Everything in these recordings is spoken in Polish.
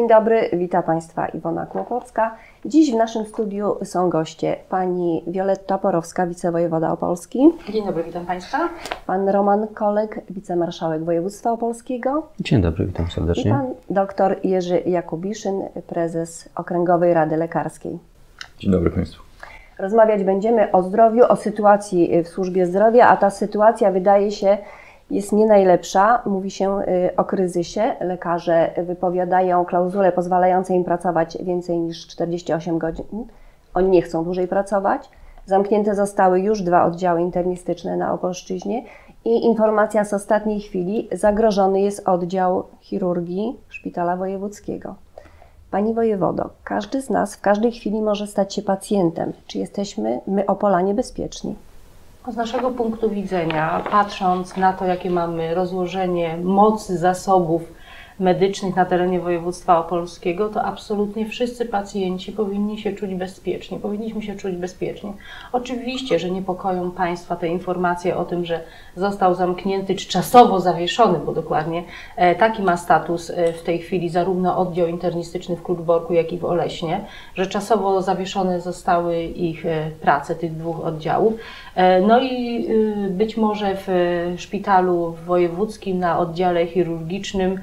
Dzień dobry, witam Państwa Iwona Kłopocka. Dziś w naszym studiu są goście pani Wioletta Porowska, wicewojewoda opolski. Dzień dobry, witam Państwa. Pan Roman Kolek, wicemarszałek województwa opolskiego. Dzień dobry, witam serdecznie. I pan dr Jerzy Jakubiszyn, prezes Okręgowej Rady Lekarskiej. Dzień dobry Państwu. Rozmawiać będziemy o zdrowiu, o sytuacji w służbie zdrowia, a ta sytuacja wydaje się jest nie najlepsza. Mówi się o kryzysie. Lekarze wypowiadają klauzule pozwalające im pracować więcej niż 48 godzin. Oni nie chcą dłużej pracować. Zamknięte zostały już 2 oddziały internistyczne na Opolszczyźnie i informacja z ostatniej chwili: zagrożony jest oddział chirurgii Szpitala Wojewódzkiego. Pani wojewodo, każdy z nas w każdej chwili może stać się pacjentem. Czy jesteśmy, my Opolanie, bezpieczni? Z naszego punktu widzenia, patrząc na to, jakie mamy rozłożenie mocy, zasobów medycznych na terenie województwa opolskiego, to absolutnie wszyscy pacjenci powinni się czuć bezpiecznie. Powinniśmy się czuć bezpiecznie. Oczywiście, że niepokoją Państwa te informacje o tym, że został zamknięty czy czasowo zawieszony, bo dokładnie taki ma status w tej chwili zarówno oddział internistyczny w Kluczborku, jak i w Oleśnie, że czasowo zawieszone zostały ich prace tych 2 oddziałów. No i być może w szpitalu wojewódzkim na oddziale chirurgicznym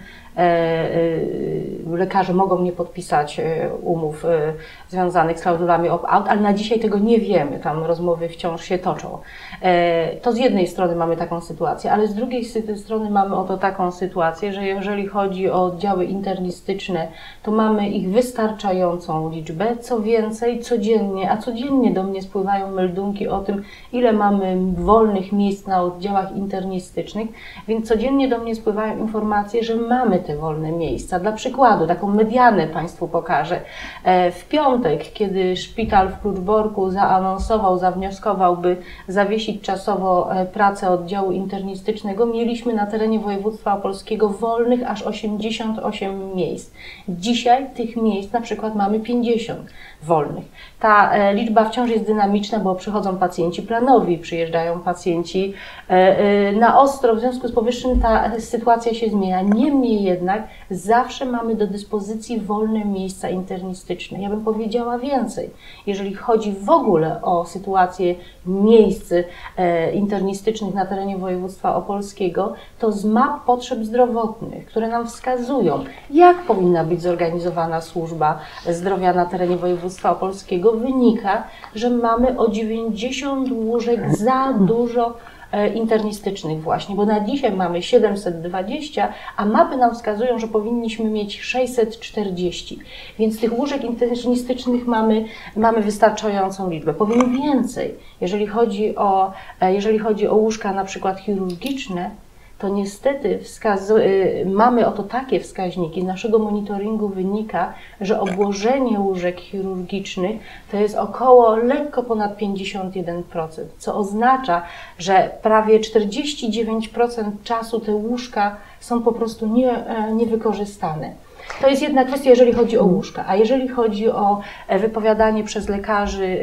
lekarze mogą nie podpisać umów związanych z klauzulami opt-out, ale na dzisiaj tego nie wiemy, tam rozmowy wciąż się toczą. To z jednej strony mamy taką sytuację, ale z drugiej strony mamy oto taką sytuację, że jeżeli chodzi o oddziały internistyczne, to mamy ich wystarczającą liczbę, co więcej codziennie do mnie spływają meldunki o tym, ile mamy wolnych miejsc na oddziałach internistycznych, więc codziennie do mnie spływają informacje, że mamy te wolne miejsca. Dla przykładu, taką medianę Państwu pokażę. W piątek, kiedy szpital w Kluczborku zawnioskował, by zawiesić czasowo pracę oddziału internistycznego, mieliśmy na terenie województwa opolskiego wolnych aż 88 miejsc. Dzisiaj tych miejsc na przykład mamy 50 wolnych. Ta liczba wciąż jest dynamiczna, bo przychodzą pacjenci planowi, przyjeżdżają pacjenci na ostro, w związku z powyższym ta sytuacja się zmienia. Niemniej jednak zawsze mamy do dyspozycji wolne miejsca internistyczne. Ja bym powiedziała więcej. Jeżeli chodzi w ogóle o sytuację miejsc internistycznych na terenie województwa opolskiego, to z map potrzeb zdrowotnych, które nam wskazują, jak powinna być zorganizowana służba zdrowia na terenie województwa opolskiego, wynika, że mamy o 90 łóżek za dużo internistycznych właśnie, bo na dzisiaj mamy 720, a mapy nam wskazują, że powinniśmy mieć 640, więc tych łóżek internistycznych mamy wystarczającą liczbę. Powiem więcej, jeżeli chodzi o łóżka na przykład chirurgiczne, to niestety mamy oto takie wskaźniki. Z naszego monitoringu wynika, że obłożenie łóżek chirurgicznych to jest około lekko ponad 51%, co oznacza, że prawie 49% czasu te łóżka są po prostu niewykorzystane. To jest jedna kwestia, jeżeli chodzi o łóżka, a jeżeli chodzi o wypowiadanie przez lekarzy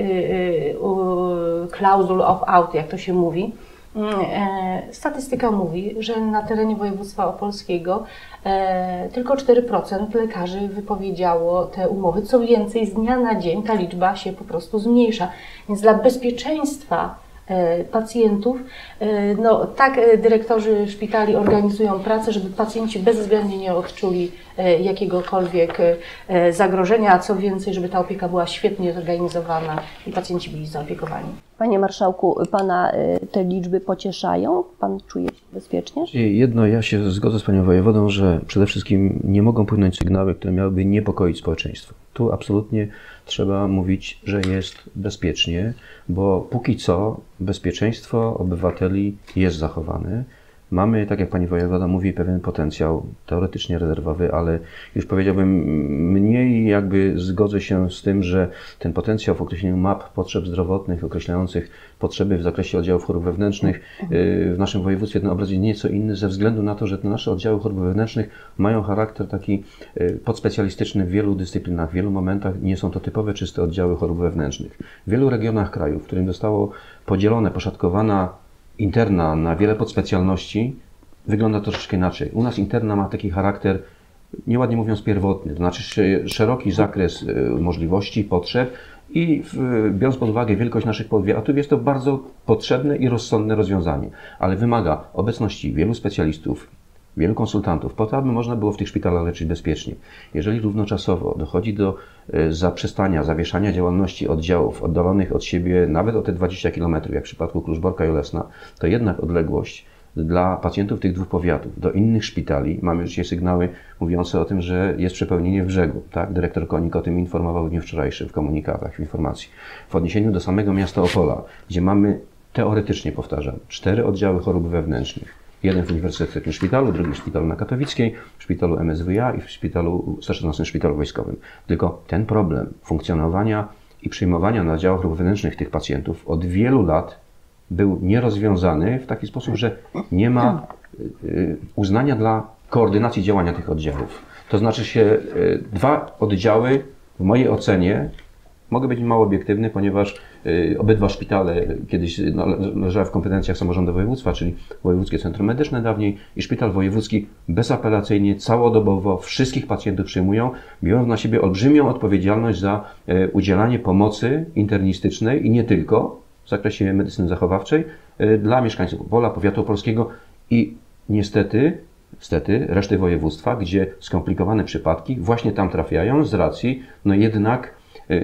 klauzul opt-out, jak to się mówi, statystyka mówi, że na terenie województwa opolskiego tylko 4% lekarzy wypowiedziało te umowy. Co więcej, z dnia na dzień ta liczba się po prostu zmniejsza. Więc dla bezpieczeństwa pacjentów, no tak dyrektorzy szpitali organizują pracę, żeby pacjenci bezwzględnie nie odczuli jakiegokolwiek zagrożenia, a co więcej, żeby ta opieka była świetnie zorganizowana i pacjenci byli zaopiekowani. Panie marszałku, Pana te liczby pocieszają? Pan czuje się bezpiecznie? Jedno, ja się zgodzę z panią wojewodą, że przede wszystkim nie mogą płynąć sygnały, które miałyby niepokoić społeczeństwo. Tu absolutnie trzeba mówić, że jest bezpiecznie, bo póki co bezpieczeństwo obywateli jest zachowane. Mamy, tak jak pani wojewoda mówi, pewien potencjał teoretycznie rezerwowy, ale już powiedziałbym, mniej jakby zgodzę się z tym, że ten potencjał w określeniu map potrzeb zdrowotnych, określających potrzeby w zakresie oddziałów chorób wewnętrznych w naszym województwie, ten obraz jest nieco inny ze względu na to, że te nasze oddziały chorób wewnętrznych mają charakter taki podspecjalistyczny w wielu dyscyplinach, w wielu momentach. Nie są to typowe, czyste oddziały chorób wewnętrznych. W wielu regionach kraju, w którym zostało podzielone, poszatkowana interna na wiele podspecjalności, wygląda to troszeczkę inaczej. U nas interna ma taki charakter nieładnie mówiąc, pierwotny, to znaczy szeroki zakres możliwości, potrzeb i biorąc pod uwagę wielkość naszych powiatów, jest to bardzo potrzebne i rozsądne rozwiązanie, ale wymaga obecności wielu specjalistów, wielu konsultantów, po to, aby można było w tych szpitalach leczyć bezpiecznie. Jeżeli równoczasowo dochodzi do zaprzestania, zawieszania działalności oddziałów oddalonych od siebie nawet o te 20 km, jak w przypadku Kluczborka i Olesna, to jednak odległość dla pacjentów tych dwóch powiatów do innych szpitali, mamy już dzisiaj sygnały mówiące o tym, że jest przepełnienie w Brzegu. Tak? Dyrektor Konik o tym informował w dniu wczorajszym w komunikatach, w informacji. W odniesieniu do samego miasta Opola, gdzie mamy teoretycznie, powtarzam, 4 oddziały chorób wewnętrznych. Jeden w Uniwersyteckim Szpitalu, drugi w Szpitalu na Katowickiej, w Szpitalu MSWiA i w Szpitalu 116 Szpitalu Wojskowym. Tylko ten problem funkcjonowania i przyjmowania na oddziałach chorób wewnętrznych tych pacjentów od wielu lat był nierozwiązany w taki sposób, że nie ma uznania dla koordynacji działania tych oddziałów. To znaczy się 2 oddziały, w mojej ocenie, mogę być mało obiektywny, ponieważ obydwa szpitale kiedyś leżały w kompetencjach samorządu województwa, czyli Wojewódzkie Centrum Medyczne dawniej i Szpital Wojewódzki bezapelacyjnie, całodobowo wszystkich pacjentów przyjmują, biorąc na siebie olbrzymią odpowiedzialność za udzielanie pomocy internistycznej i nie tylko w zakresie medycyny zachowawczej dla mieszkańców Opola, powiatu opolskiego i niestety reszty województwa, gdzie skomplikowane przypadki właśnie tam trafiają z racji jednak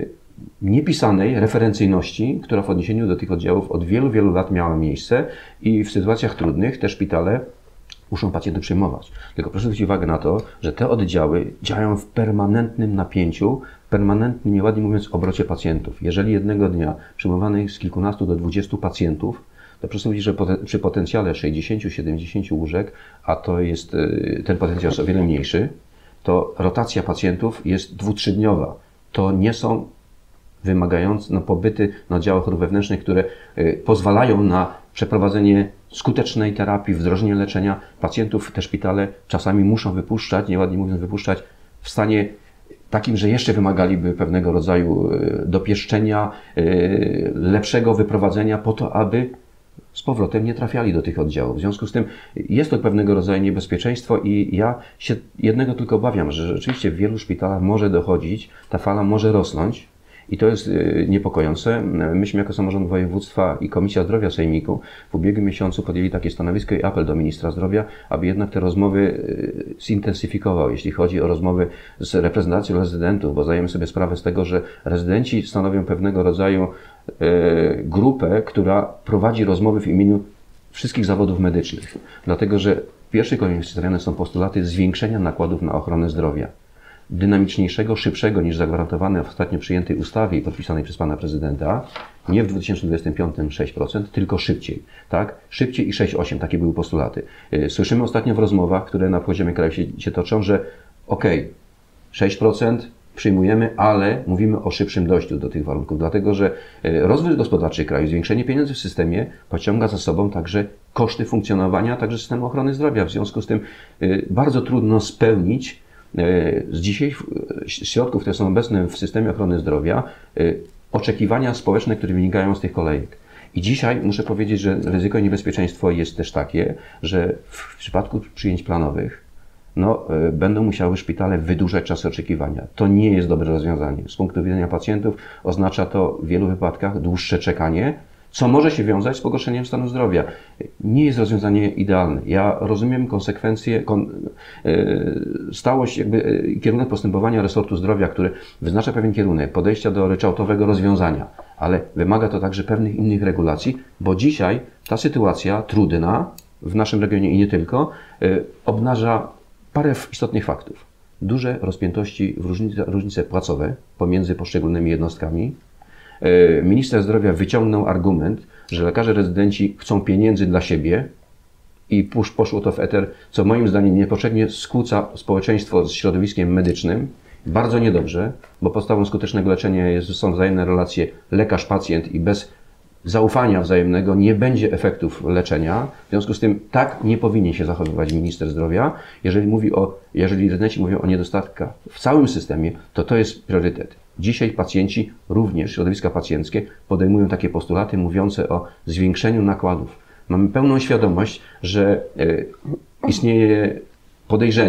niepisanej referencyjności, która w odniesieniu do tych oddziałów od wielu, wielu lat miała miejsce i w sytuacjach trudnych te szpitale muszą pacjentów przyjmować. Tylko proszę zwrócić uwagę na to, że te oddziały działają w permanentnym napięciu, permanentnym, nieładnie mówiąc, obrocie pacjentów. Jeżeli jednego dnia przyjmowanych jest z kilkunastu do 20 pacjentów, to proszę powiedzieć, że przy potencjale 60-70 łóżek, a to jest, ten potencjał jest o wiele mniejszy, to rotacja pacjentów jest 2-3-dniowa. To nie są wymagające pobyty na oddziałach chorób wewnętrznych, które pozwalają na przeprowadzenie skutecznej terapii, wdrożenie leczenia pacjentów. Te szpitale czasami muszą wypuszczać, nieładnie mówiąc, wypuszczać w stanie takim, że jeszcze wymagaliby pewnego rodzaju dopieszczenia, lepszego wyprowadzenia po to, aby z powrotem nie trafiali do tych oddziałów. W związku z tym jest to pewnego rodzaju niebezpieczeństwo i ja się jednego tylko obawiam, że rzeczywiście w wielu szpitalach może dochodzić, ta fala może rosnąć i to jest niepokojące. Myśmy jako samorząd województwa i Komisja Zdrowia Sejmiku w ubiegłym miesiącu podjęli takie stanowisko i apel do ministra zdrowia, aby jednak te rozmowy zintensyfikował, jeśli chodzi o rozmowy z reprezentacją rezydentów, bo zdajemy sobie sprawę z tego, że rezydenci stanowią pewnego rodzaju grupę, która prowadzi rozmowy w imieniu wszystkich zawodów medycznych. Dlatego, że w pierwszej kolejności stawiane są postulaty zwiększenia nakładów na ochronę zdrowia. Dynamiczniejszego, szybszego niż zagwarantowane w ostatnio przyjętej ustawie i podpisanej przez pana prezydenta, nie w 2025 6%, tylko szybciej. Tak? Szybciej i 6,8%, takie były postulaty. Słyszymy ostatnio w rozmowach, które na poziomie kraju się toczą, że 6% przyjmujemy, ale mówimy o szybszym dojściu do tych warunków, dlatego że rozwój gospodarczy kraju, zwiększenie pieniędzy w systemie pociąga za sobą także koszty funkcjonowania, także systemu ochrony zdrowia. W związku z tym bardzo trudno spełnić z dzisiaj środków, które są obecne w systemie ochrony zdrowia, oczekiwania społeczne, które wynikają z tych kolejek. I dzisiaj muszę powiedzieć, że ryzyko i niebezpieczeństwo jest też takie, że w przypadku przyjęć planowych będą musiały szpitale wydłużać czasy oczekiwania. To nie jest dobre rozwiązanie. Z punktu widzenia pacjentów oznacza to w wielu wypadkach dłuższe czekanie, co może się wiązać z pogorszeniem stanu zdrowia. Nie jest rozwiązanie idealne. Ja rozumiem konsekwencje, stałość, kierunek postępowania resortu zdrowia, który wyznacza pewien kierunek podejścia do ryczałtowego rozwiązania, ale wymaga to także pewnych innych regulacji, bo dzisiaj ta sytuacja trudna w naszym regionie i nie tylko, obnaża parę istotnych faktów. Duże rozpiętości, różnice płacowe pomiędzy poszczególnymi jednostkami. Minister zdrowia wyciągnął argument, że lekarze rezydenci chcą pieniędzy dla siebie i poszło to w eter, co moim zdaniem niepotrzebnie skłóca społeczeństwo z środowiskiem medycznym. Bardzo niedobrze, bo podstawą skutecznego leczenia są wzajemne relacje lekarz-pacjent i bez zaufania wzajemnego nie będzie efektów leczenia. W związku z tym tak nie powinien się zachowywać minister zdrowia. Jeżeli rezydenci mówią o niedostatkach w całym systemie, to jest priorytet. Dzisiaj pacjenci, również środowiska pacjenckie, podejmują takie postulaty mówiące o zwiększeniu nakładów. Mamy pełną świadomość, że istnieje podejrzenie,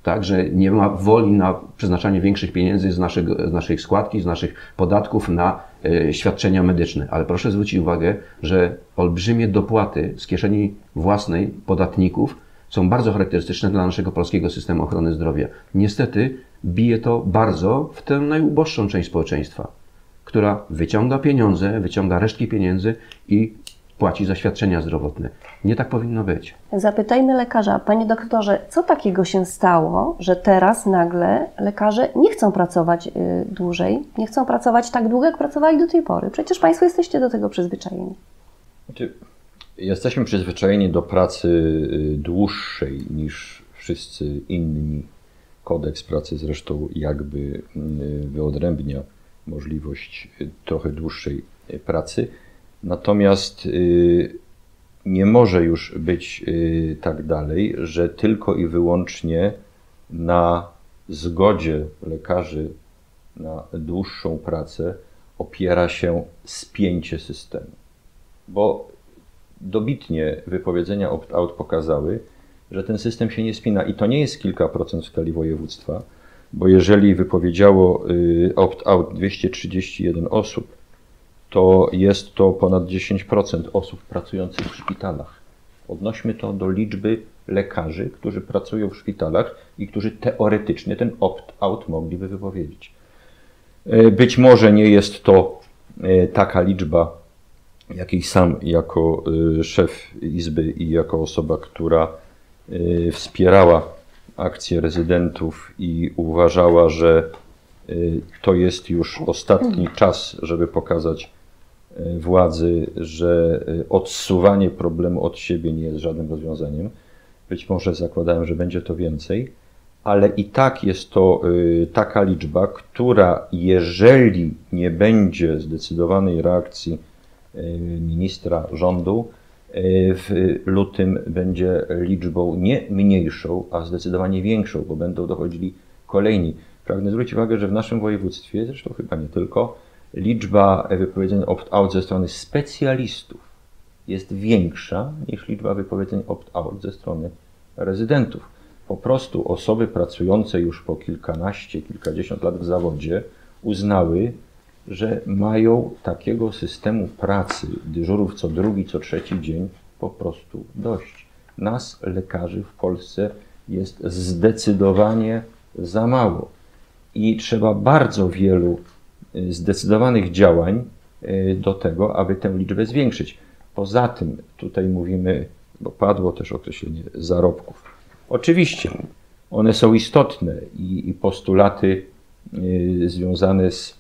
tak, że nie ma woli na przeznaczanie większych pieniędzy z naszej składki, z naszych podatków na świadczenia medyczne. Ale proszę zwrócić uwagę, że olbrzymie dopłaty z kieszeni własnej podatników są bardzo charakterystyczne dla naszego polskiego systemu ochrony zdrowia. Niestety bije to bardzo w tę najuboższą część społeczeństwa, która wyciąga pieniądze, wyciąga resztki pieniędzy i płaci za świadczenia zdrowotne. Nie tak powinno być. Zapytajmy lekarza, panie doktorze, co takiego się stało, że teraz nagle lekarze nie chcą pracować dłużej, nie chcą pracować tak długo, jak pracowali do tej pory? Przecież państwo jesteście do tego przyzwyczajeni. Znaczy, jesteśmy przyzwyczajeni do pracy dłuższej niż wszyscy inni. Kodeks pracy zresztą jakby wyodrębnia możliwość trochę dłuższej pracy. Natomiast nie może już być tak dalej, że tylko i wyłącznie na zgodzie lekarzy na dłuższą pracę opiera się spięcie systemu. Bo dobitnie wypowiedzenia opt-out pokazały, że ten system się nie spina i to nie jest kilka procent w skali województwa, bo jeżeli wypowiedziało opt-out 231 osób, to jest to ponad 10% osób pracujących w szpitalach. Odnośmy to do liczby lekarzy, którzy pracują w szpitalach i którzy teoretycznie ten opt-out mogliby wypowiedzieć. Być może nie jest to taka liczba, jakiej sam jako szef Izby i jako osoba, która wspierała akcję rezydentów i uważała, że to jest już ostatni czas, żeby pokazać władzy, że odsuwanie problemu od siebie nie jest żadnym rozwiązaniem. Być może zakładałem, że będzie to więcej, ale i tak jest to taka liczba, która jeżeli nie będzie zdecydowanej reakcji ministra rządu, w lutym będzie liczbą nie mniejszą, a zdecydowanie większą, bo będą dochodzili kolejni. Pragnę zwrócić uwagę, że w naszym województwie, zresztą chyba nie tylko, liczba wypowiedzeń opt-out ze strony specjalistów jest większa niż liczba wypowiedzeń opt-out ze strony rezydentów. Po prostu osoby pracujące już po kilkanaście, kilkadziesiąt lat w zawodzie uznały, że mają takiego systemu pracy, dyżurów co drugi, co trzeci dzień po prostu dość. Nas, lekarzy w Polsce, jest zdecydowanie za mało i trzeba bardzo wielu zdecydowanych działań do tego, aby tę liczbę zwiększyć. Poza tym, tutaj mówimy, bo padło też określenie zarobków. Oczywiście, one są istotne i postulaty związane z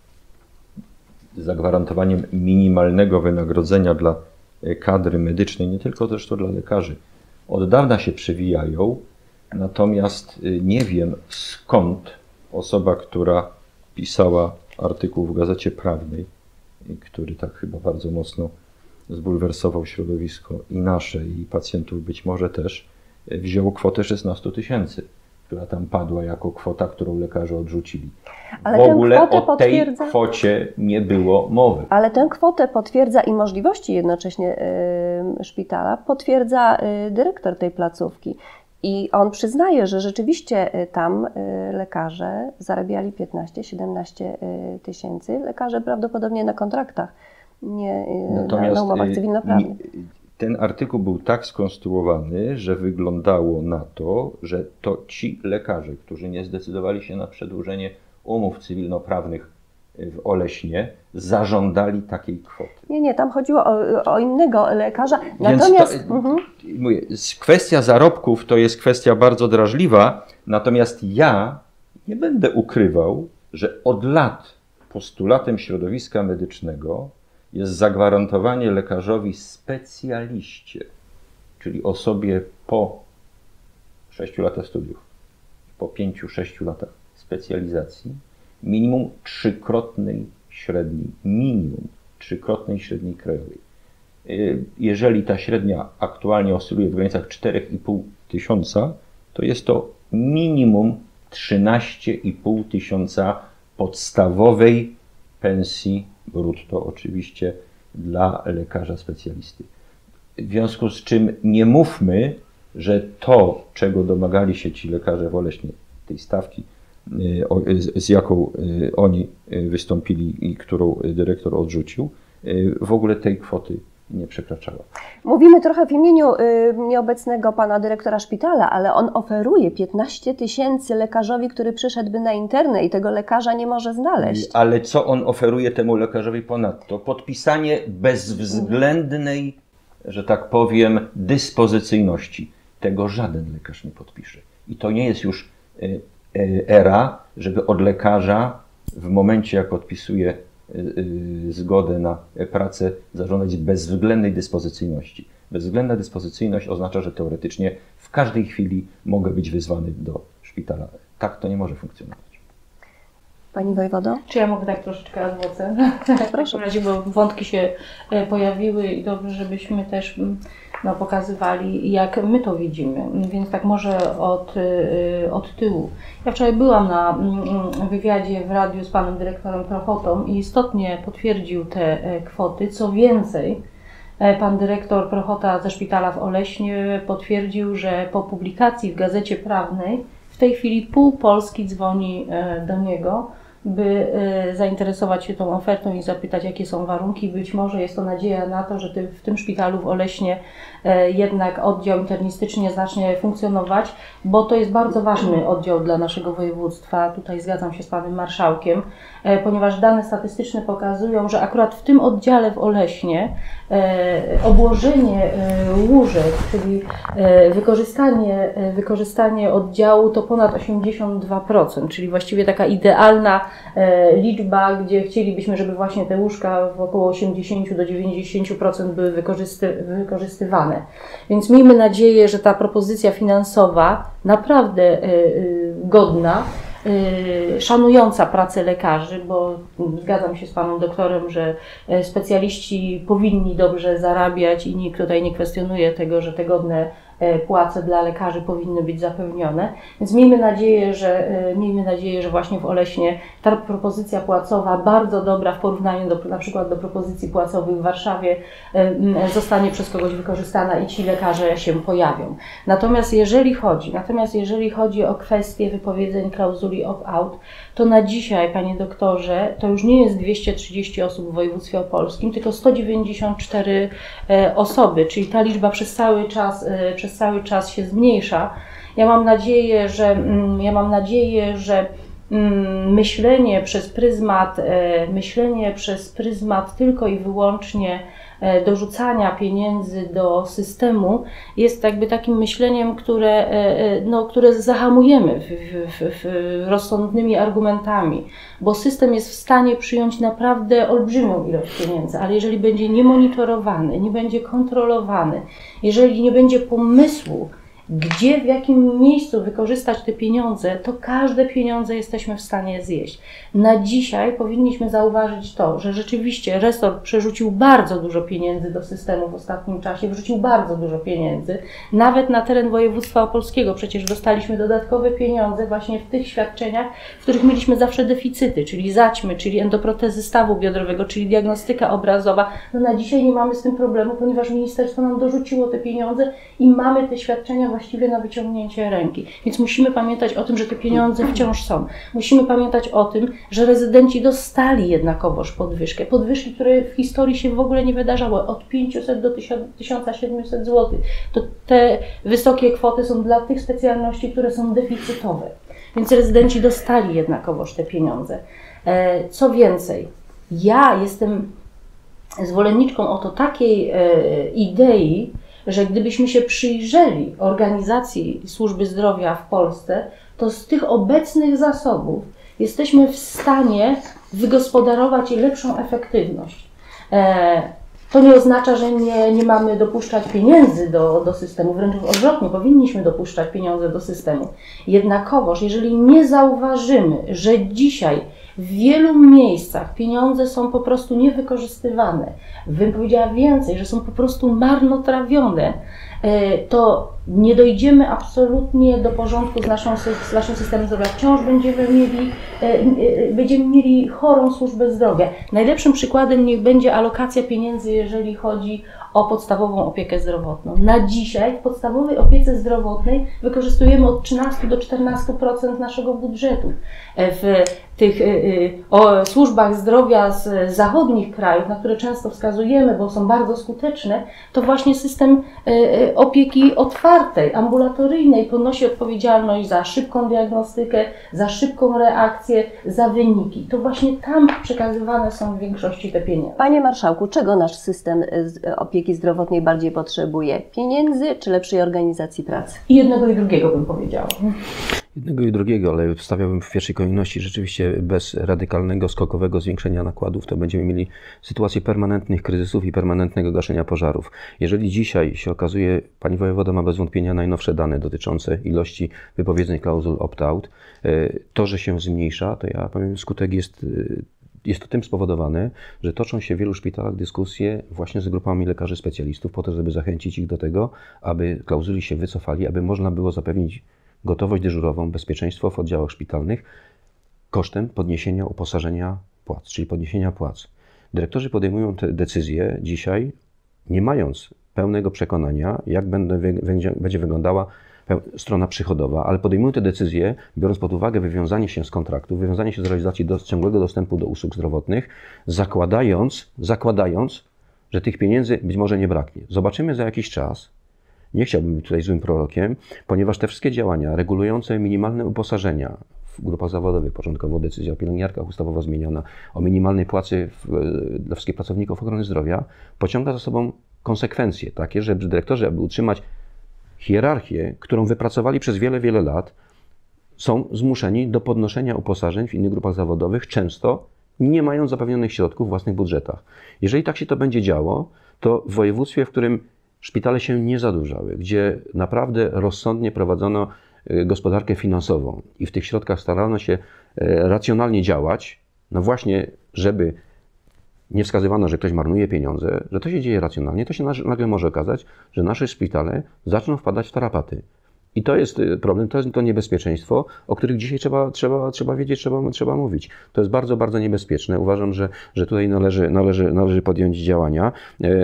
zagwarantowaniem minimalnego wynagrodzenia dla kadry medycznej, nie tylko zresztą dla lekarzy, od dawna się przewijają, natomiast nie wiem skąd osoba, która pisała artykuł w Gazecie Prawnej, który tak chyba bardzo mocno zbulwersował środowisko i nasze, i pacjentów być może też, wziął kwotę 16 000, która tam padła jako kwota, którą lekarze odrzucili. Ale w ogóle o tej potwierdza... kwocie nie było mowy. Ale tę kwotę potwierdza i możliwości jednocześnie szpitala potwierdza dyrektor tej placówki. I on przyznaje, że rzeczywiście tam lekarze zarabiali 15-17 tysięcy. Lekarze prawdopodobnie na kontraktach, nie na umowach cywilnoprawnych. Ten artykuł był tak skonstruowany, że wyglądało na to, że to ci lekarze, którzy nie zdecydowali się na przedłużenie umów cywilnoprawnych w Oleśnie, zażądali takiej kwoty. Nie, tam chodziło o innego lekarza. Natomiast mówię, kwestia zarobków to jest kwestia bardzo drażliwa, natomiast ja nie będę ukrywał, że od lat postulatem środowiska medycznego jest zagwarantowanie lekarzowi specjaliście, czyli osobie po 6 latach studiów, po 5-6 latach specjalizacji, minimum trzykrotnej średniej krajowej. Jeżeli ta średnia aktualnie oscyluje w granicach 4,5 tysiąca, to jest to minimum 13,5 tysiąca podstawowej pensji brutto, oczywiście dla lekarza specjalisty. W związku z czym nie mówmy, że to, czego domagali się ci lekarze w Oleśnie, tej stawki, z jaką oni wystąpili i którą dyrektor odrzucił, w ogóle tej kwoty nie przekraczała. Mówimy trochę w imieniu nieobecnego pana dyrektora szpitala, ale on oferuje 15 000 lekarzowi, który przyszedłby na internę i tego lekarza nie może znaleźć. Ale co on oferuje temu lekarzowi ponadto? Podpisanie bezwzględnej, że tak powiem, dyspozycyjności. Tego żaden lekarz nie podpisze. I to nie jest już era, żeby od lekarza w momencie, jak podpisuje zgodę na pracę, zażądać bezwzględnej dyspozycyjności. Bezwzględna dyspozycyjność oznacza, że teoretycznie w każdej chwili mogę być wyzwany do szpitala. Tak to nie może funkcjonować. Pani wojewodo? Czy ja mogę tak troszeczkę ad vocem? Proszę. W razie, bo wątki się pojawiły i dobrze, żebyśmy też pokazywali, jak my to widzimy. Więc tak może od tyłu. Ja wczoraj byłam na wywiadzie w radiu z panem dyrektorem Prochotą i istotnie potwierdził te kwoty. Co więcej, pan dyrektor Prochota ze szpitala w Oleśnie potwierdził, że po publikacji w Gazecie Prawnej w tej chwili pół Polski dzwoni do niego, by zainteresować się tą ofertą i zapytać, jakie są warunki. Być może jest to nadzieja na to, że w tym szpitalu w Oleśnie jednak oddział internistyczny zacznie funkcjonować, bo to jest bardzo ważny oddział dla naszego województwa. Tutaj zgadzam się z panem marszałkiem, ponieważ dane statystyczne pokazują, że akurat w tym oddziale w Oleśnie obłożenie łóżek, czyli wykorzystanie oddziału to ponad 82%, czyli właściwie taka idealna liczba, gdzie chcielibyśmy, żeby właśnie te łóżka w około 80 do 90% były wykorzystywane. Więc miejmy nadzieję, że ta propozycja finansowa naprawdę godna, szanująca pracę lekarzy, bo zgadzam się z panem doktorem, że specjaliści powinni dobrze zarabiać i nikt tutaj nie kwestionuje tego, że te godne płace dla lekarzy powinny być zapewnione. Więc miejmy nadzieję, że właśnie w Oleśnie ta propozycja płacowa, bardzo dobra w porównaniu na przykład do propozycji płacowych w Warszawie, zostanie przez kogoś wykorzystana i ci lekarze się pojawią. Natomiast jeżeli chodzi o kwestię wypowiedzeń klauzuli opt-out, to na dzisiaj, panie doktorze, to już nie jest 230 osób w województwie opolskim, tylko 194 osoby, czyli ta liczba przez cały czas się zmniejsza. Ja mam nadzieję, że myślenie przez pryzmat tylko i wyłącznie dorzucania pieniędzy do systemu jest jakby takim myśleniem, które zahamujemy rozsądnymi argumentami, bo system jest w stanie przyjąć naprawdę olbrzymią ilość pieniędzy, ale jeżeli będzie niemonitorowany, nie będzie kontrolowany, jeżeli nie będzie pomysłu, gdzie, w jakim miejscu wykorzystać te pieniądze, to każde pieniądze jesteśmy w stanie zjeść. Na dzisiaj powinniśmy zauważyć to, że rzeczywiście resort przerzucił bardzo dużo pieniędzy do systemu w ostatnim czasie, wrzucił bardzo dużo pieniędzy, nawet na teren województwa opolskiego. Przecież dostaliśmy dodatkowe pieniądze właśnie w tych świadczeniach, w których mieliśmy zawsze deficyty, czyli zaćmy, czyli endoprotezy stawu biodrowego, czyli diagnostyka obrazowa. No na dzisiaj nie mamy z tym problemu, ponieważ ministerstwo nam dorzuciło te pieniądze i mamy te świadczenia właściwie na wyciągnięcie ręki. Więc musimy pamiętać o tym, że te pieniądze wciąż są. Musimy pamiętać o tym, że rezydenci dostali jednakowoż podwyżkę. Podwyżki, które w historii się w ogóle nie wydarzały. Od 500 do 1700 zł. To te wysokie kwoty są dla tych specjalności, które są deficytowe. Więc rezydenci dostali jednakowoż te pieniądze. Co więcej, ja jestem zwolenniczką takiej idei, że gdybyśmy się przyjrzeli organizacji służby zdrowia w Polsce, to z tych obecnych zasobów jesteśmy w stanie wygospodarować lepszą efektywność. To nie oznacza, że nie mamy dopuszczać pieniędzy do systemu, wręcz odwrotnie, powinniśmy dopuszczać pieniądze do systemu. Jednakowoż, jeżeli nie zauważymy, że dzisiaj w wielu miejscach pieniądze są po prostu niewykorzystywane, bym powiedziała więcej, że są po prostu marnotrawione, to Nie dojdziemy absolutnie do porządku z naszym systemem zdrowia. Wciąż będziemy mieli chorą służbę zdrowia. Najlepszym przykładem niech będzie alokacja pieniędzy, jeżeli chodzi o podstawową opiekę zdrowotną. Na dzisiaj w podstawowej opiece zdrowotnej wykorzystujemy od 13 do 14% naszego budżetu. W tych służbach zdrowia z zachodnich krajów, na które często wskazujemy, bo są bardzo skuteczne, to właśnie system opieki otwartej, ambulatoryjnej ponosi odpowiedzialność za szybką diagnostykę, za szybką reakcję, za wyniki. To właśnie tam przekazywane są w większości te pieniądze. Panie Marszałku, czego nasz system opieki zdrowotnej bardziej potrzebuje? Pieniędzy czy lepszej organizacji pracy? I jednego i drugiego bym powiedziała. Jednego i drugiego, ale wstawiałbym w pierwszej kolejności rzeczywiście bez radykalnego, skokowego zwiększenia nakładów, to będziemy mieli sytuację permanentnych kryzysów i permanentnego gaszenia pożarów. Jeżeli dzisiaj się okazuje, pani wojewoda ma bez wątpienia najnowsze dane dotyczące ilości wypowiedzeń klauzul opt-out, to, że się zmniejsza, to ja powiem, skutek jest to tym spowodowane, że toczą się w wielu szpitalach dyskusje właśnie z grupami lekarzy specjalistów po to, żeby zachęcić ich do tego, aby klauzuli się wycofali, aby można było zapewnić gotowość dyżurową, bezpieczeństwo w oddziałach szpitalnych kosztem podniesienia uposażenia płac, czyli podniesienia płac. Dyrektorzy podejmują te decyzje dzisiaj, nie mając pełnego przekonania, jak będzie wyglądała strona przychodowa, ale podejmują te decyzje, biorąc pod uwagę wywiązanie się z kontraktu, wywiązanie się z realizacji ciągłego dostępu do usług zdrowotnych, zakładając, że tych pieniędzy być może nie braknie. Zobaczymy za jakiś czas. Nie chciałbym być tutaj złym prorokiem, ponieważ te wszystkie działania regulujące minimalne uposażenia w grupach zawodowych, początkowo decyzja o pielęgniarkach ustawowo zmieniona, o minimalnej płacy dla wszystkich pracowników ochrony zdrowia, pociąga za sobą konsekwencje takie, że dyrektorzy, aby utrzymać hierarchię, którą wypracowali przez wiele, wiele lat, są zmuszeni do podnoszenia uposażeń w innych grupach zawodowych, często nie mając zapewnionych środków w własnych budżetach. Jeżeli tak się to będzie działo, to w województwie, w którym szpitale się nie zadłużały, gdzie naprawdę rozsądnie prowadzono gospodarkę finansową i w tych środkach starano się racjonalnie działać, no właśnie, żeby nie wskazywano, że ktoś marnuje pieniądze, że to się dzieje racjonalnie, to się nagle może okazać, że nasze szpitale zaczną wpadać w tarapaty. I to jest problem, to jest to niebezpieczeństwo, o których dzisiaj trzeba wiedzieć, trzeba mówić. To jest bardzo, bardzo niebezpieczne. Uważam, że tutaj należy podjąć działania.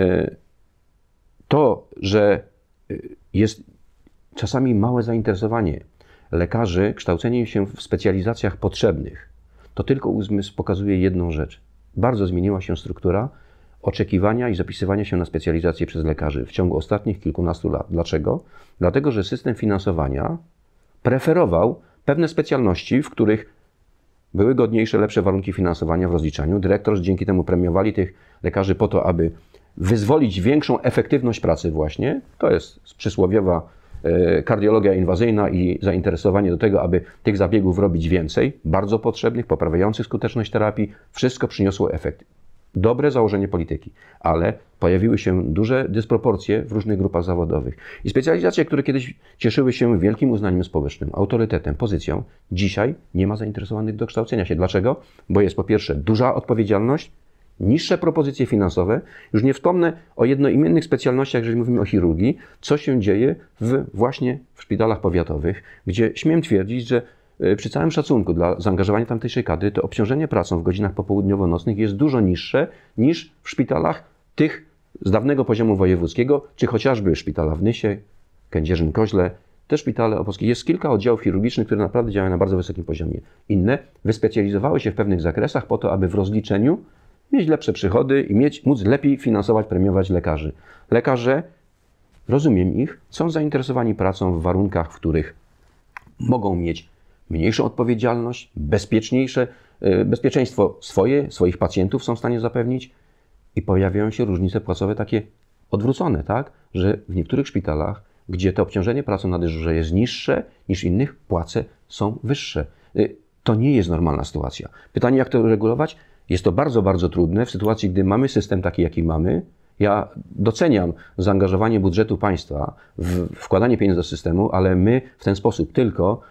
To, że jest czasami małe zainteresowanie lekarzy kształceniem się w specjalizacjach potrzebnych, to tylko uzmysł pokazuje jedną rzecz. Bardzo zmieniła się struktura oczekiwania i zapisywania się na specjalizację przez lekarzy w ciągu ostatnich kilkunastu lat. Dlaczego? Dlatego, że system finansowania preferował pewne specjalności, w których były godniejsze, lepsze warunki finansowania w rozliczaniu. Dyrektorzy dzięki temu premiowali tych lekarzy po to, aby wyzwolić większą efektywność pracy właśnie. To jest przysłowiowa kardiologia inwazyjna i zainteresowanie do tego, aby tych zabiegów robić więcej, bardzo potrzebnych, poprawiających skuteczność terapii. Wszystko przyniosło efekt. Dobre założenie polityki, ale pojawiły się duże dysproporcje w różnych grupach zawodowych. I specjalizacje, które kiedyś cieszyły się wielkim uznaniem społecznym, autorytetem, pozycją, dzisiaj nie ma zainteresowanych do kształcenia się. Dlaczego? Bo jest po pierwsze duża odpowiedzialność, niższe propozycje finansowe. Już nie wspomnę o jednoimiennych specjalnościach, jeżeli mówimy o chirurgii, co się dzieje właśnie w szpitalach powiatowych, gdzie śmiem twierdzić, że przy całym szacunku dla zaangażowania tamtejszej kadry, to obciążenie pracą w godzinach popołudniowo-nocnych jest dużo niższe niż w szpitalach tych z dawnego poziomu wojewódzkiego, czy chociażby szpitala w Nysie, Kędzierzyn-Koźle, te szpitale opolskie. Jest kilka oddziałów chirurgicznych, które naprawdę działają na bardzo wysokim poziomie. Inne wyspecjalizowały się w pewnych zakresach po to, aby w rozliczeniu mieć lepsze przychody i móc lepiej finansować, premiować lekarzy. Lekarze, rozumiem ich, są zainteresowani pracą w warunkach, w których mogą mieć mniejszą odpowiedzialność, bezpieczeństwo swoich pacjentów są w stanie zapewnić i pojawiają się różnice płacowe takie odwrócone, tak? Że w niektórych szpitalach, gdzie to obciążenie pracą na dyżurze jest niższe niż innych, płace są wyższe. To nie jest normalna sytuacja. Pytanie, jak to regulować? Jest to bardzo, bardzo trudne w sytuacji, gdy mamy system taki, jaki mamy. Ja doceniam zaangażowanie budżetu państwa w wkładanie pieniędzy do systemu, ale my w ten sposób tylko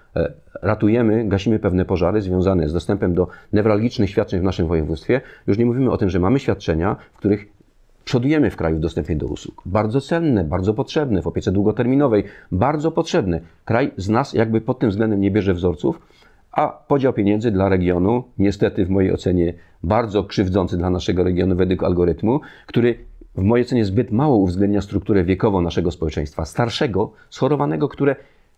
gasimy pewne pożary związane z dostępem do newralgicznych świadczeń w naszym województwie. Już nie mówimy o tym, że mamy świadczenia, w których Przodujemy w kraju w dostępie do usług. Bardzo cenne, bardzo potrzebne, w opiece długoterminowej, bardzo potrzebne. Kraj z nas jakby pod tym względem nie bierze wzorców, a podział pieniędzy dla regionu, niestety w mojej ocenie bardzo krzywdzący dla naszego regionu według algorytmu, który w mojej ocenie zbyt mało uwzględnia strukturę wiekową naszego społeczeństwa, starszego, schorowanego, które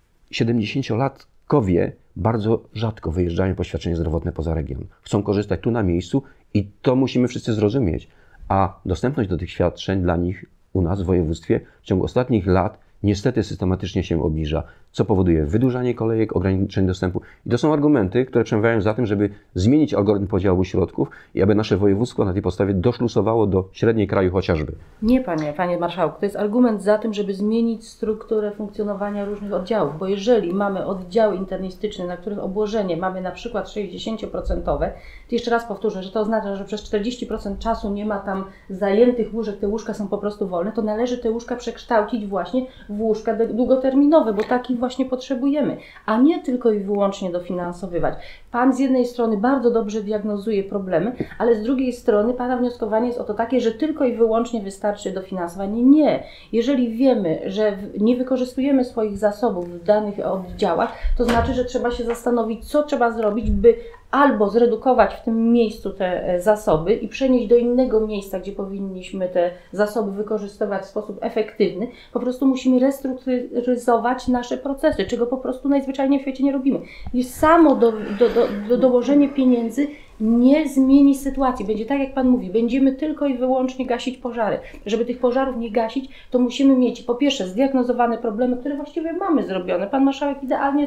70-latkowie bardzo rzadko wyjeżdżają po świadczenie zdrowotne poza region. Chcą korzystać tu na miejscu i to musimy wszyscy zrozumieć. A dostępność do tych świadczeń dla nich u nas w województwie w ciągu ostatnich lat niestety systematycznie się obniża, co powoduje wydłużanie kolejek, ograniczenie dostępu. I to są argumenty, które przemawiają za tym, żeby zmienić algorytm podziału środków i aby nasze województwo na tej podstawie doszlusowało do średniej kraju chociażby. Nie, panie marszałku, to jest argument za tym, żeby zmienić strukturę funkcjonowania różnych oddziałów, bo jeżeli mamy oddziały internistyczne, na których obłożenie mamy na przykład 60%, to jeszcze raz powtórzę, że to oznacza, że przez 40% czasu nie ma tam zajętych łóżek, te łóżka są po prostu wolne, to należy te łóżka przekształcić właśnie w łóżka długoterminowe, bo takich właśnie potrzebujemy, a nie tylko i wyłącznie dofinansowywać. Pan z jednej strony bardzo dobrze diagnozuje problemy, ale z drugiej strony Pana wnioskowanie jest o to takie, że tylko i wyłącznie wystarczy dofinansowanie. Nie. Jeżeli wiemy, że nie wykorzystujemy swoich zasobów w danych oddziałach, to znaczy, że trzeba się zastanowić, co trzeba zrobić, by albo zredukować w tym miejscu te zasoby i przenieść do innego miejsca, gdzie powinniśmy te zasoby wykorzystywać w sposób efektywny. Po prostu musimy restrukturyzować nasze procesy, czego po prostu najzwyczajniej w świecie nie robimy. I samo dołożenie pieniędzy nie zmieni sytuacji. Będzie tak, jak Pan mówi, będziemy tylko i wyłącznie gasić pożary. Żeby tych pożarów nie gasić, to musimy mieć po pierwsze zdiagnozowane problemy, które właściwie mamy zrobione. Pan marszałek idealnie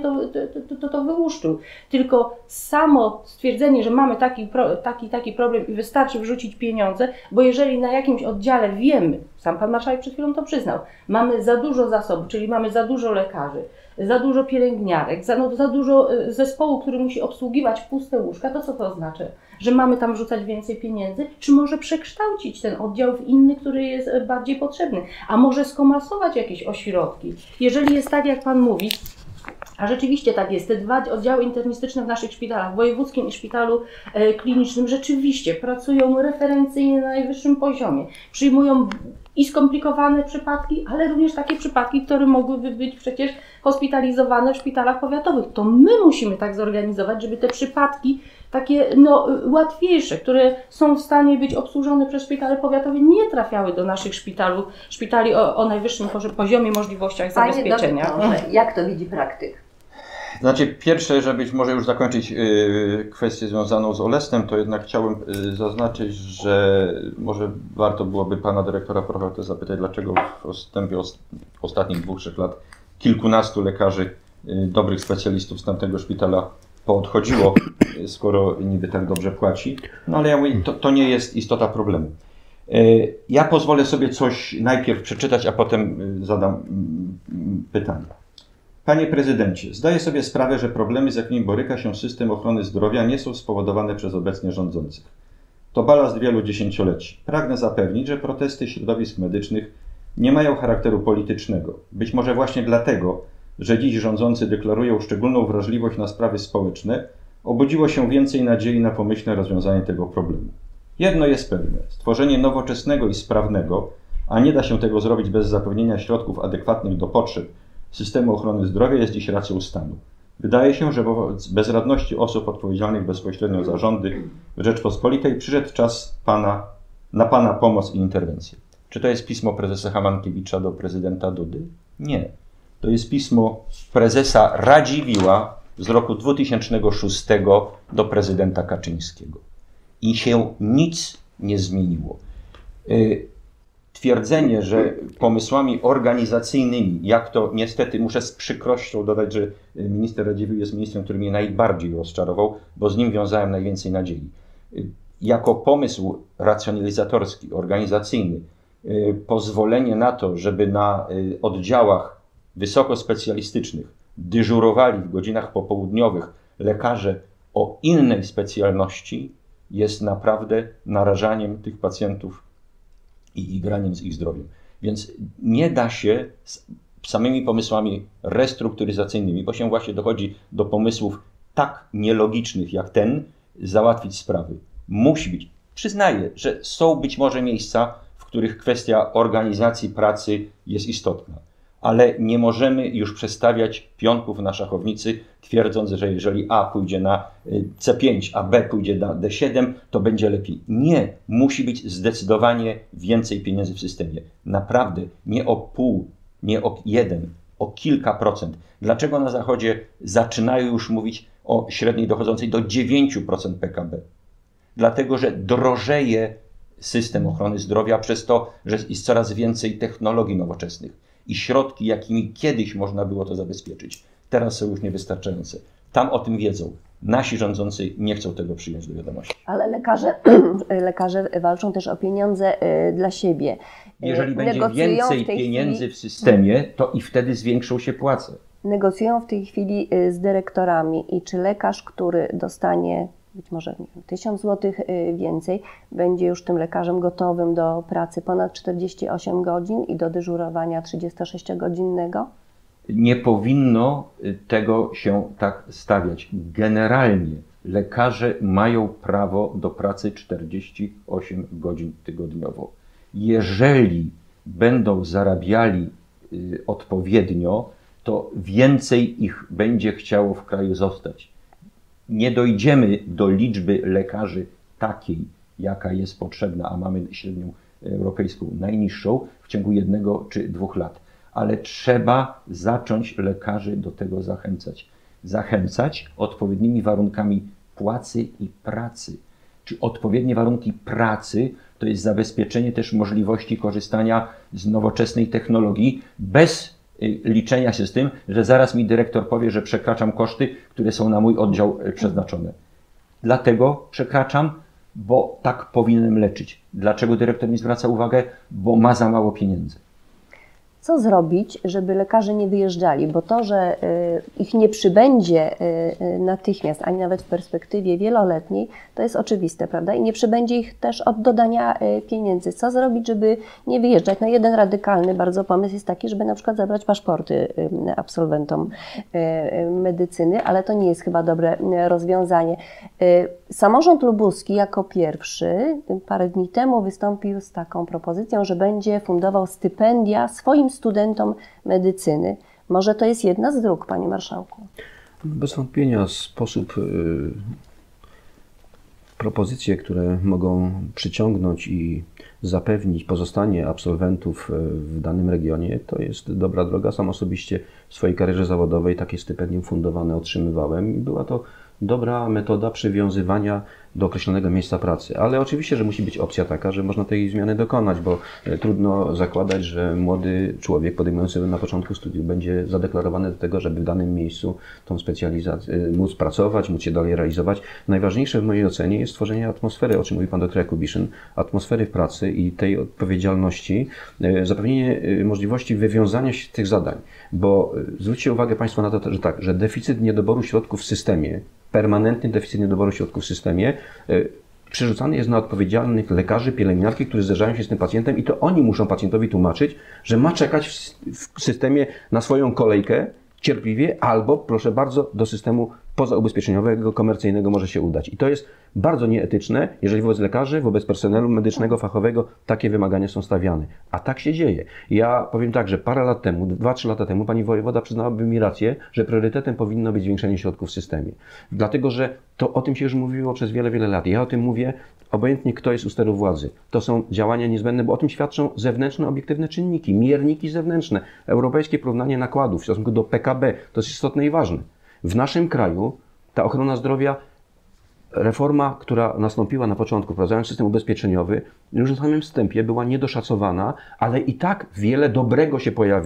to wyłuszczył. Tylko samo stwierdzenie, że mamy taki problem i wystarczy wrzucić pieniądze, bo jeżeli na jakimś oddziale wiemy, sam Pan marszałek przed chwilą to przyznał, mamy za dużo zasobów, czyli mamy za dużo lekarzy, za dużo pielęgniarek, za dużo zespołu, który musi obsługiwać puste łóżka, to co to oznacza? Że mamy tam wrzucać więcej pieniędzy? Czy może przekształcić ten oddział w inny, który jest bardziej potrzebny? A może skomasować jakieś ośrodki? Jeżeli jest tak, jak Pan mówi, a rzeczywiście tak jest, te dwa oddziały internistyczne w naszych szpitalach, wojewódzkim i szpitalu klinicznym, rzeczywiście pracują referencyjnie na najwyższym poziomie. Przyjmują i skomplikowane przypadki, ale również takie przypadki, które mogłyby być przecież hospitalizowane w szpitalach powiatowych. To my musimy tak zorganizować, żeby te przypadki takie łatwiejsze, które są w stanie być obsłużone przez szpitale powiatowe, nie trafiały do naszych szpitali o najwyższym poziomie możliwościach zabezpieczenia. Panie doktorze, jak to widzi praktyk? Znaczy, pierwsze, żeby może już zakończyć kwestię związaną z Olesnem, to jednak chciałbym zaznaczyć, że może warto byłoby pana dyrektora Prochotę zapytać, dlaczego w odstępie ostatnich 2-3 lat kilkunastu lekarzy, dobrych specjalistów z tamtego szpitala poodchodziło, skoro niby tak dobrze płaci. No ale ja mówię, to nie jest istota problemu. Ja pozwolę sobie coś najpierw przeczytać, a potem zadam pytanie. Panie prezydencie, zdaję sobie sprawę, że problemy, z jakimi boryka się system ochrony zdrowia, nie są spowodowane przez obecnie rządzących. To balast wielu dziesięcioleci. Pragnę zapewnić, że protesty środowisk medycznych nie mają charakteru politycznego. Być może właśnie dlatego, że dziś rządzący deklarują szczególną wrażliwość na sprawy społeczne, obudziło się więcej nadziei na pomyślne rozwiązanie tego problemu. Jedno jest pewne, stworzenie nowoczesnego i sprawnego, a nie da się tego zrobić bez zapewnienia środków adekwatnych do potrzeb systemu ochrony zdrowia, jest dziś racją stanu. Wydaje się, że wobec bezradności osób odpowiedzialnych bezpośrednio za rządy w Rzeczpospolitej przyszedł czas na Pana pomoc i interwencję. Czy to jest pismo prezesa Hamankiewicza do prezydenta Dudy? Nie. To jest pismo prezesa Radziwiłła z roku 2006 do prezydenta Kaczyńskiego. I się nic nie zmieniło. Twierdzenie, że pomysłami organizacyjnymi, jak to niestety muszę z przykrością dodać, że minister Radziwiłł jest ministrem, który mnie najbardziej rozczarował, bo z nim wiązałem najwięcej nadziei. Jako pomysł racjonalizatorski, organizacyjny, pozwolenie na to, żeby na oddziałach wysokospecjalistycznych dyżurowali w godzinach popołudniowych lekarze o innej specjalności, jest naprawdę narażaniem tych pacjentów i graniem z ich zdrowiem. Więc nie da się z samymi pomysłami restrukturyzacyjnymi, bo się właśnie dochodzi do pomysłów tak nielogicznych jak ten, załatwić sprawy. Musi być. Przyznaję, że są być może miejsca, w których kwestia organizacji pracy jest istotna. Ale nie możemy już przestawiać pionków na szachownicy, twierdząc, że jeżeli A pójdzie na C5, a B pójdzie na D7, to będzie lepiej. Nie, musi być zdecydowanie więcej pieniędzy w systemie. Naprawdę, nie o pół, nie o 1, o kilka procent. Dlaczego na Zachodzie zaczynają już mówić o średniej dochodzącej do 9% PKB? Dlatego, że drożeje system ochrony zdrowia przez to, że jest coraz więcej technologii nowoczesnych. I środki, jakimi kiedyś można było to zabezpieczyć, teraz są już niewystarczające. Tam o tym wiedzą. Nasi rządzący nie chcą tego przyjąć do wiadomości. Ale lekarze walczą też o pieniądze dla siebie. Jeżeli będzie więcej pieniędzy w systemie, to i wtedy zwiększą się płace. Negocjują w tej chwili z dyrektorami i czy lekarz, który dostanie być może 1000 zł więcej, będzie już tym lekarzem gotowym do pracy ponad 48 godzin i do dyżurowania 36-godzinnego? Nie powinno tego się tak stawiać. Generalnie lekarze mają prawo do pracy 48 godzin tygodniowo. Jeżeli będą zarabiali odpowiednio, to więcej ich będzie chciało w kraju zostać. Nie dojdziemy do liczby lekarzy takiej, jaka jest potrzebna, a mamy średnią europejską najniższą w ciągu 1 czy 2 lat. Ale trzeba zacząć lekarzy do tego zachęcać. Zachęcać odpowiednimi warunkami płacy i pracy. Czy odpowiednie warunki pracy to jest zabezpieczenie też możliwości korzystania z nowoczesnej technologii bez liczenia się z tym, że zaraz mi dyrektor powie, że przekraczam koszty, które są na mój oddział przeznaczone. Dlatego przekraczam, bo tak powinienem leczyć. Dlaczego dyrektor mi zwraca uwagę? Bo ma za mało pieniędzy. Co zrobić, żeby lekarze nie wyjeżdżali? Bo to, że ich nie przybędzie natychmiast, ani nawet w perspektywie wieloletniej, to jest oczywiste, prawda? I nie przybędzie ich też od dodania pieniędzy. Co zrobić, żeby nie wyjeżdżać? No jeden radykalny bardzo pomysł jest taki, żeby na przykład zabrać paszporty absolwentom medycyny, ale to nie jest chyba dobre rozwiązanie. Samorząd lubuski jako pierwszy parę dni temu wystąpił z taką propozycją, że będzie fundował stypendia swoim studentom medycyny. Może to jest jedna z dróg, panie marszałku? Bez wątpienia propozycje, które mogą przyciągnąć i zapewnić pozostanie absolwentów w danym regionie, to jest dobra droga. Sam osobiście w swojej karierze zawodowej takie stypendium fundowane otrzymywałem i była to dobra metoda przywiązywania do określonego miejsca pracy. Ale oczywiście, że musi być opcja taka, że można tej zmiany dokonać, bo trudno zakładać, że młody człowiek podejmujący na początku studiów będzie zadeklarowany do tego, żeby w danym miejscu tą specjalizację móc pracować, móc się dalej realizować. Najważniejsze w mojej ocenie jest stworzenie atmosfery, o czym mówi pan dr Jakubiszyn, atmosfery w pracy i tej odpowiedzialności, zapewnienie możliwości wywiązania się z tych zadań. Bo zwróćcie uwagę państwo na to, że tak, że deficyt niedoboru środków w systemie, permanentny deficyt niedoboru środków w systemie przerzucany jest na odpowiedzialnych lekarzy, pielęgniarki, którzy zderzają się z tym pacjentem i to oni muszą pacjentowi tłumaczyć, że ma czekać w systemie na swoją kolejkę cierpliwie albo, proszę bardzo, do systemu pozaubezpieczeniowego, komercyjnego może się udać. I to jest bardzo nieetyczne, jeżeli wobec lekarzy, wobec personelu medycznego, fachowego takie wymagania są stawiane. A tak się dzieje. Ja powiem tak, że parę lat temu, 2-3 lata temu, pani wojewoda przyznałaby mi rację, że priorytetem powinno być zwiększenie środków w systemie. Dlatego, że to o tym się już mówiło przez wiele, wiele lat. Ja o tym mówię, obojętnie kto jest u steru władzy. To są działania niezbędne, bo o tym świadczą zewnętrzne, obiektywne czynniki, mierniki zewnętrzne, europejskie porównanie nakładów w stosunku do PKB. To jest istotne i ważne. W naszym kraju ta ochrona zdrowia, reforma, która nastąpiła na początku, wprowadzając system ubezpieczeniowy, już na samym wstępie była niedoszacowana, ale i tak wiele dobrego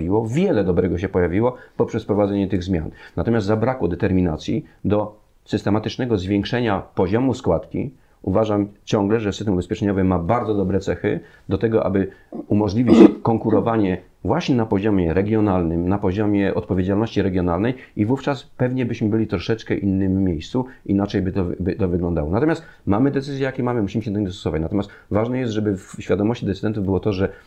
się pojawiło poprzez wprowadzenie tych zmian. Natomiast zabrakło determinacji do systematycznego zwiększenia poziomu składki. Uważam ciągle, że system ubezpieczeniowy ma bardzo dobre cechy do tego, aby umożliwić konkurowanie właśnie na poziomie regionalnym, na poziomie odpowiedzialności regionalnej i wówczas pewnie byśmy byli troszeczkę innym miejscu, inaczej by to wyglądało. Natomiast mamy decyzje, jakie mamy, musimy się do nich dostosować. Natomiast ważne jest, żeby w świadomości decydentów było to, że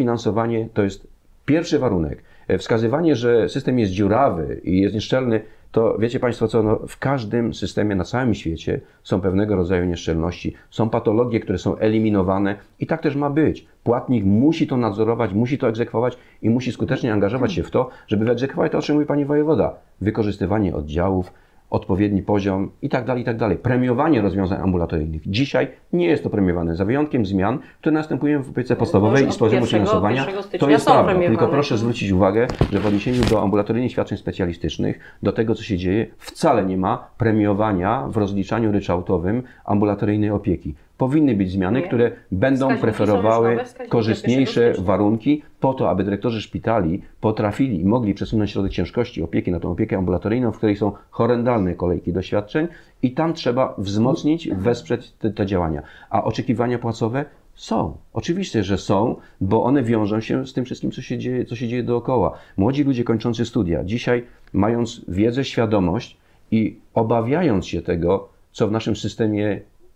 dofinansowanie to jest pierwszy warunek. Wskazywanie, że system jest dziurawy i jest nieszczelny, to wiecie Państwo co, no, w każdym systemie na całym świecie są pewnego rodzaju nieszczelności, są patologie, które są eliminowane i tak też ma być. Płatnik musi to nadzorować, musi to egzekwować i musi skutecznie angażować się w to, żeby wyegzekwować to, o czym mówi Pani Wojewoda. Wykorzystywanie oddziałów, odpowiedni poziom i tak dalej, i tak dalej. Premiowanie rozwiązań ambulatoryjnych. Dzisiaj nie jest to premiowane, za wyjątkiem zmian, które następują w opiece podstawowej i z poziomu finansowania. To jest prawda, tylko proszę zwrócić uwagę, że w odniesieniu do ambulatoryjnych świadczeń specjalistycznych, do tego, co się dzieje, wcale nie ma premiowania w rozliczaniu ryczałtowym ambulatoryjnej opieki. Powinny być zmiany, które będą preferowały korzystniejsze warunki po to, aby dyrektorzy szpitali potrafili i mogli przesunąć środek ciężkości opieki na tą opiekę ambulatoryjną, w której są horrendalne kolejki do świadczeń i tam trzeba wzmocnić, wesprzeć te działania. A oczekiwania płacowe są. Oczywiście, że są, bo one wiążą się z tym wszystkim, co się dzieje dookoła. Młodzi ludzie kończący studia, dzisiaj mając wiedzę, świadomość i obawiając się tego, co w naszym systemie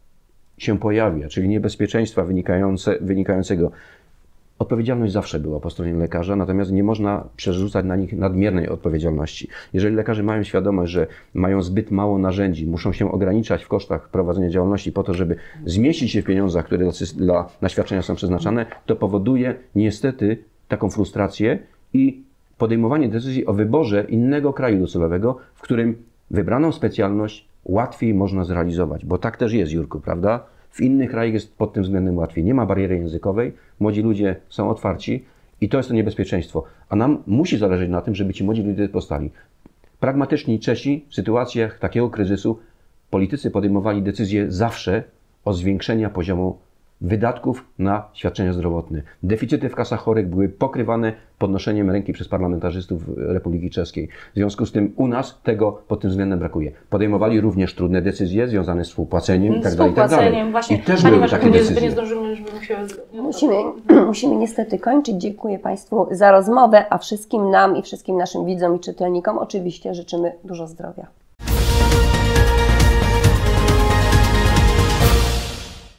się pojawia, czyli niebezpieczeństwa wynikającego. Odpowiedzialność zawsze była po stronie lekarza, natomiast nie można przerzucać na nich nadmiernej odpowiedzialności. Jeżeli lekarze mają świadomość, że mają zbyt mało narzędzi, muszą się ograniczać w kosztach prowadzenia działalności po to, żeby zmieścić się w pieniądzach, które na świadczenia są przeznaczane, to powoduje niestety taką frustrację i podejmowanie decyzji o wyborze innego kraju docelowego, w którym wybraną specjalność łatwiej można zrealizować, bo tak też jest, Jurku, prawda? W innych krajach jest pod tym względem łatwiej. Nie ma bariery językowej, młodzi ludzie są otwarci i to jest to niebezpieczeństwo. A nam musi zależeć na tym, żeby ci młodzi ludzie powstali. Pragmatyczni Czesi w sytuacjach takiego kryzysu politycy podejmowali decyzję zawsze o zwiększeniu poziomu wydatków na świadczenia zdrowotne. Deficyty w kasach chorych były pokrywane podnoszeniem ręki przez parlamentarzystów Republiki Czeskiej. W związku z tym u nas tego pod tym względem brakuje. Podejmowali również trudne decyzje związane z współpłaceniem i tak dalej. Właśnie, i też były takie decyzje. Nie zdążymy, żebym się... Musimy niestety kończyć. Dziękuję Państwu za rozmowę, a wszystkim nam i wszystkim naszym widzom i czytelnikom oczywiście życzymy dużo zdrowia.